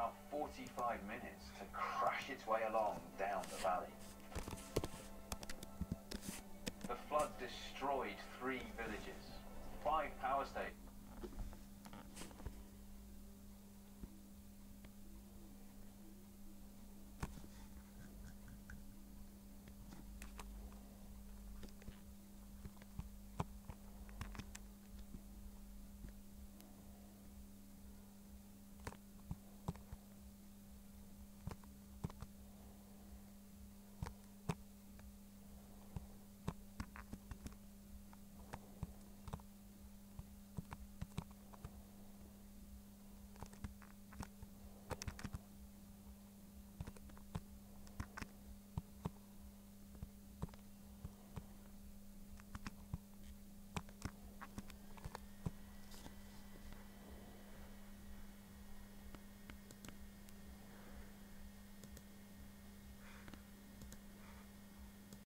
about 45 minutes to crash its way along down the valley. The flood destroyed 3 villages, 5